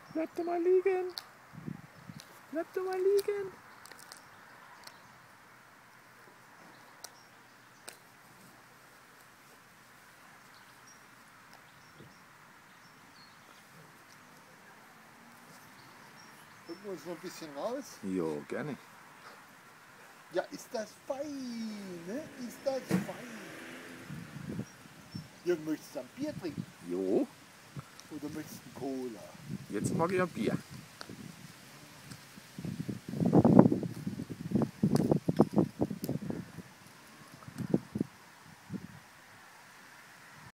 Bleib doch mal liegen. Bleib doch mal liegen. Holen wir uns noch ein bisschen raus. Jo, gerne. Ja, ist das fein, ne? Ist das fein. Jürgen, möchtest du ein Bier trinken? Jo, Oder möchtest du einen Cola? jetzt mag ich ein Bier.